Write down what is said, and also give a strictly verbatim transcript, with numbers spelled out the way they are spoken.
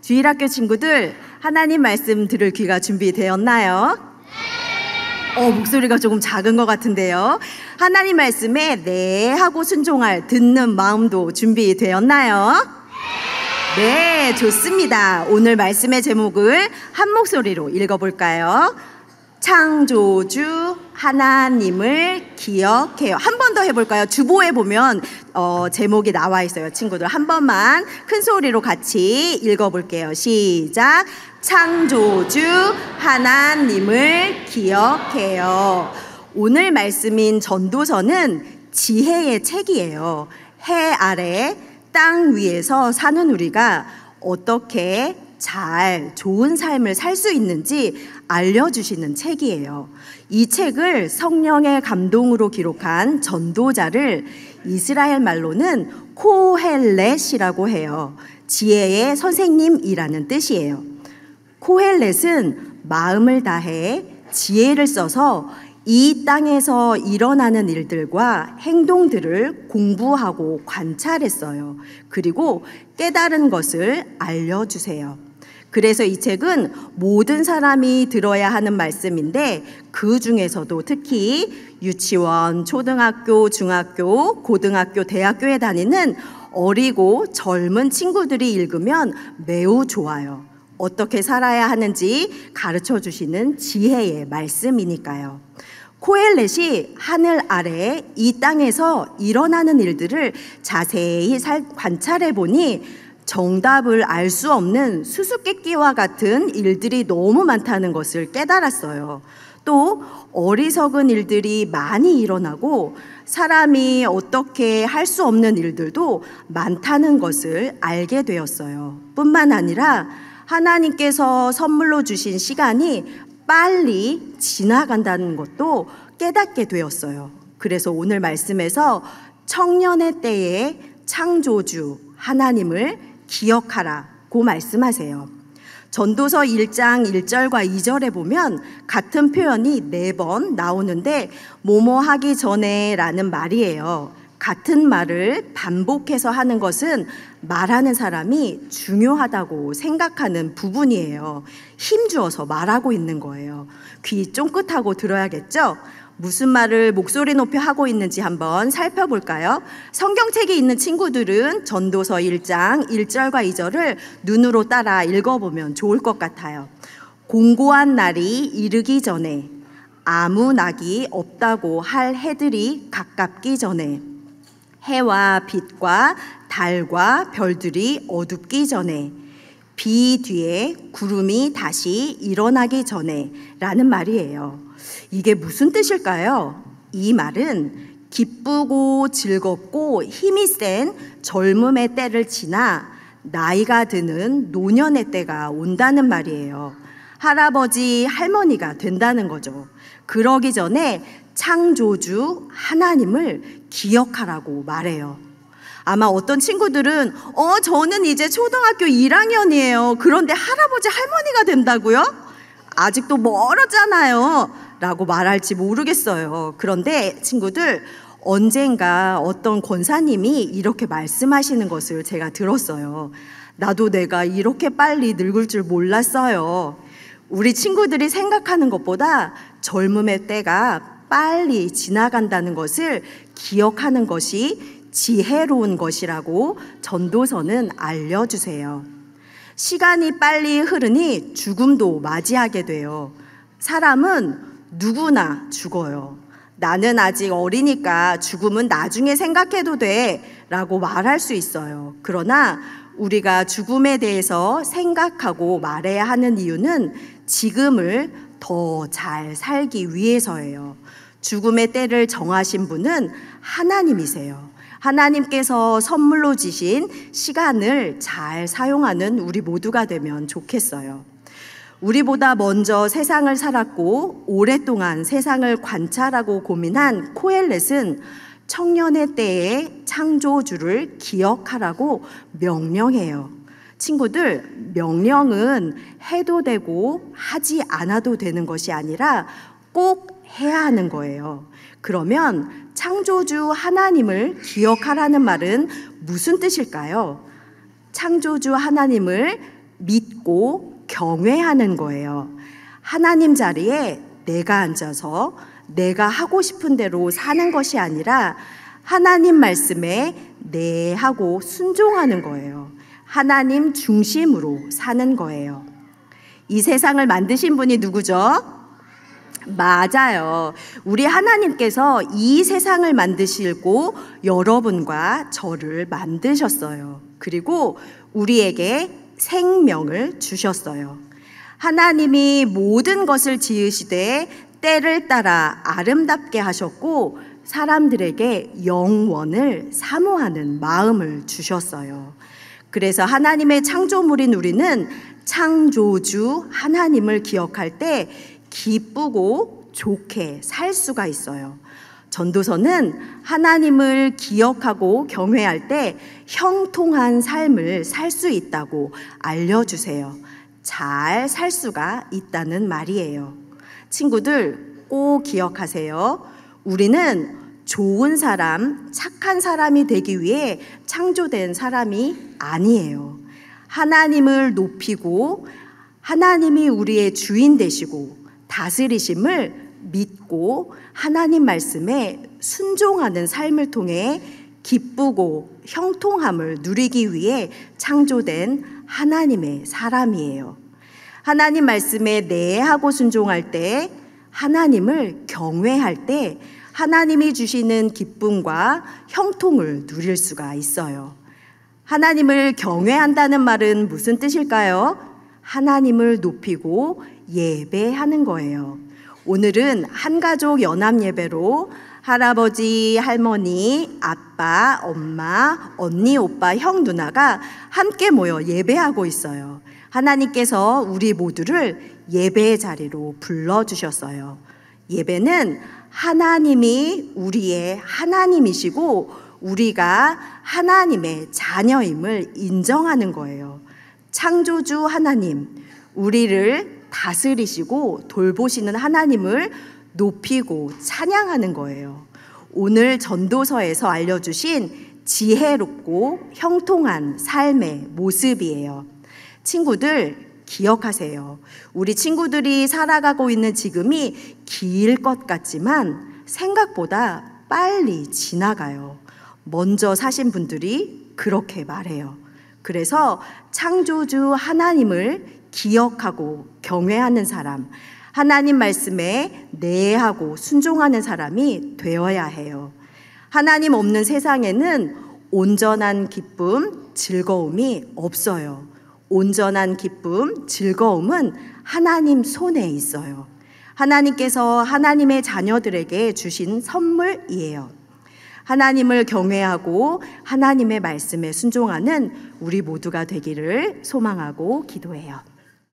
주일학교 친구들, 하나님 말씀 들을 귀가 준비되었나요? 어, 목소리가 조금 작은 것 같은데요. 하나님 말씀에 네 하고 순종할 듣는 마음도 준비되었나요? 네, 좋습니다. 오늘 말씀의 제목을 한 목소리로 읽어볼까요? 창조주 하나님을 기억해요. 한 번 더 해볼까요? 주보에 보면 어, 제목이 나와 있어요. 친구들 한 번만 큰 소리로 같이 읽어볼게요. 시작. 창조주 하나님을 기억해요. 오늘 말씀인 전도서는 지혜의 책이에요. 해 아래 땅 위에서 사는 우리가 어떻게 잘 좋은 삶을 살 수 있는지 알려주시는 책이에요. 이 책을 성령의 감동으로 기록한 전도자를 이스라엘 말로는 코헬렛이라고 해요. 지혜의 선생님이라는 뜻이에요. 코헬렛은 마음을 다해 지혜를 써서 이 땅에서 일어나는 일들과 행동들을 공부하고 관찰했어요. 그리고 깨달은 것을 알려주세요. 그래서 이 책은 모든 사람이 들어야 하는 말씀인데 그 중에서도 특히 유치원, 초등학교, 중학교, 고등학교, 대학교에 다니는 어리고 젊은 친구들이 읽으면 매우 좋아요. 어떻게 살아야 하는지 가르쳐 주시는 지혜의 말씀이니까요. 코헬렛이 하늘 아래 이 땅에서 일어나는 일들을 자세히 관찰해 보니 정답을 알 수 없는 수수께끼와 같은 일들이 너무 많다는 것을 깨달았어요. 또 어리석은 일들이 많이 일어나고 사람이 어떻게 할 수 없는 일들도 많다는 것을 알게 되었어요. 뿐만 아니라 하나님께서 선물로 주신 시간이 빨리 지나간다는 것도 깨닫게 되었어요. 그래서 오늘 말씀에서 청년의 때에 창조주 하나님을 기억하라고 말씀하세요. 전도서 일 장 일 절과 이 절에 보면 같은 표현이 네 번 나오는데 뭐뭐 하기 전에 라는 말이에요. 같은 말을 반복해서 하는 것은 말하는 사람이 중요하다고 생각하는 부분이에요. 힘주어서 말하고 있는 거예요. 귀 쫑긋하고 들어야겠죠? 무슨 말을 목소리 높여 하고 있는지 한번 살펴볼까요? 성경책이 있는 친구들은 전도서 일 장 일 절과 이 절을 눈으로 따라 읽어보면 좋을 것 같아요. 공고한 날이 이르기 전에, 아무 낙이 없다고 할 해들이 가깝기 전에, 해와 빛과 달과 별들이 어둡기 전에, 비 뒤에 구름이 다시 일어나기 전에 라는 말이에요. 이게 무슨 뜻일까요? 이 말은 기쁘고 즐겁고 힘이 센 젊음의 때를 지나 나이가 드는 노년의 때가 온다는 말이에요. 할아버지, 할머니가 된다는 거죠. 그러기 전에 창조주 하나님을 기억하라고 말해요. 아마 어떤 친구들은 어 저는 이제 초등학교 일 학년이에요. 그런데 할아버지, 할머니가 된다고요? 아직도 멀었잖아요 라고 말할지 모르겠어요. 그런데 친구들, 언젠가 어떤 권사님이 이렇게 말씀하시는 것을 제가 들었어요. 나도 내가 이렇게 빨리 늙을 줄 몰랐어요. 우리 친구들이 생각하는 것보다 젊음의 때가 빨리 지나간다는 것을 기억하는 것이 지혜로운 것이라고 전도서는 알려주세요. 시간이 빨리 흐르니 죽음도 맞이하게 돼요. 사람은 누구나 죽어요. 나는 아직 어리니까 죽음은 나중에 생각해도 돼 라고 말할 수 있어요. 그러나 우리가 죽음에 대해서 생각하고 말해야 하는 이유는 지금을 더 잘 살기 위해서예요. 죽음의 때를 정하신 분은 하나님이세요. 하나님께서 선물로 주신 시간을 잘 사용하는 우리 모두가 되면 좋겠어요. 우리보다 먼저 세상을 살았고 오랫동안 세상을 관찰하고 고민한 코헬렛은 청년의 때에 창조주를 기억하라고 명령해요. 친구들, 명령은 해도 되고 하지 않아도 되는 것이 아니라 꼭 해야 하는 거예요. 그러면 창조주 하나님을 기억하라는 말은 무슨 뜻일까요? 창조주 하나님을 믿고 경외하는 거예요. 하나님 자리에 내가 앉아서 내가 하고 싶은 대로 사는 것이 아니라 하나님 말씀에 네 하고 순종하는 거예요. 하나님 중심으로 사는 거예요. 이 세상을 만드신 분이 누구죠? 맞아요. 우리 하나님께서 이 세상을 만드시고 여러분과 저를 만드셨어요. 그리고 우리에게 생명을 주셨어요. 하나님이 모든 것을 지으시되 때를 따라 아름답게 하셨고 사람들에게 영원을 사모하는 마음을 주셨어요. 그래서 하나님의 창조물인 우리는 창조주 하나님을 기억할 때 기쁘고 좋게 살 수가 있어요. 전도서는 하나님을 기억하고 경외할 때 형통한 삶을 살 수 있다고 알려주세요. 잘 살 수가 있다는 말이에요. 친구들 꼭 기억하세요. 우리는 좋은 사람, 착한 사람이 되기 위해 창조된 사람이 아니에요. 하나님을 높이고 하나님이 우리의 주인 되시고 다스리심을 믿고 하나님 말씀에 순종하는 삶을 통해 기쁘고 형통함을 누리기 위해 창조된 하나님의 사람이에요. 하나님 말씀에 네 하고 순종할 때, 하나님을 경외할 때 하나님이 주시는 기쁨과 형통을 누릴 수가 있어요. 하나님을 경외한다는 말은 무슨 뜻일까요? 하나님을 높이고 예배하는 거예요. 오늘은 한가족 연합 예배로 할아버지, 할머니, 아빠, 엄마, 언니, 오빠, 형, 누나가 함께 모여 예배하고 있어요. 하나님께서 우리 모두를 예배의 자리로 불러주셨어요. 예배는 하나님이 우리의 하나님이시고 우리가 하나님의 자녀임을 인정하는 거예요. 창조주 하나님, 우리를 다스리시고 돌보시는 하나님을 높이고 찬양하는 거예요. 오늘 전도서에서 알려주신 지혜롭고 형통한 삶의 모습이에요. 친구들 기억하세요. 우리 친구들이 살아가고 있는 지금이 길 것 같지만 생각보다 빨리 지나가요. 먼저 사신 분들이 그렇게 말해요. 그래서 창조주 하나님을 기억하고 경외하는 사람, 하나님 말씀에 네하고 순종하는 사람이 되어야 해요. 하나님 없는 세상에는 온전한 기쁨, 즐거움이 없어요. 온전한 기쁨, 즐거움은 하나님 손에 있어요. 하나님께서 하나님의 자녀들에게 주신 선물이에요. 하나님을 경외하고 하나님의 말씀에 순종하는 우리 모두가 되기를 소망하고 기도해요.